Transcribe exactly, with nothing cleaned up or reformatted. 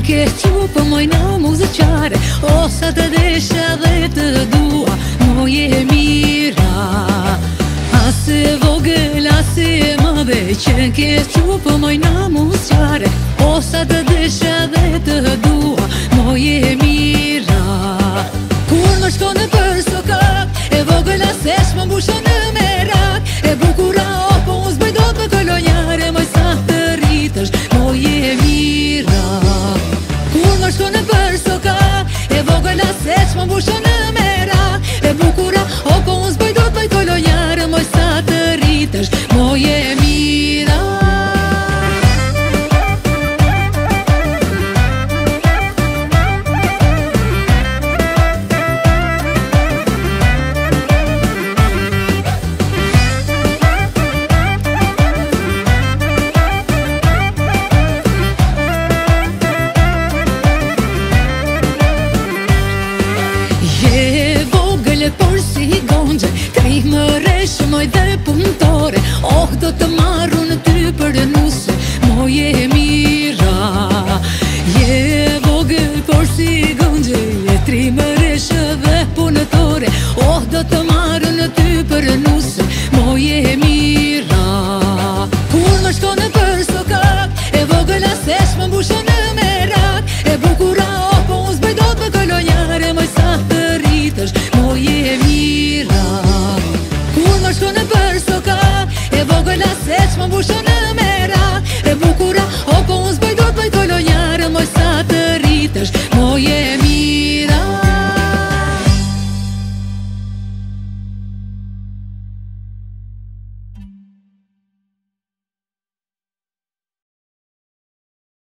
Që qupë moj në muzëqare O sa të desha dhe të dua Moje mira Ase vogël, ase më dhe Që ke qupë moj në muzëqare O sa të desha dhe të dua Moje mira Kur më shko në për sokak E vogël ase shmë mbushë në merak E bukura o po unë zbëj do të kolonjare Moj sa të rritësh Moje mira Kur më shko në për soka E vogël ase që më mbushë në mera E bukura o po unë zbëj do të bëj kolonjarë Moj sa të rritësh Moje mira Por si gonxhe, kri më reshë moj dhe punëtore Oh, do të marru në ty për nuse, moje mira Je vogël, por si gonxhe, je tri më reshë dhe punëtore Oh, do të marru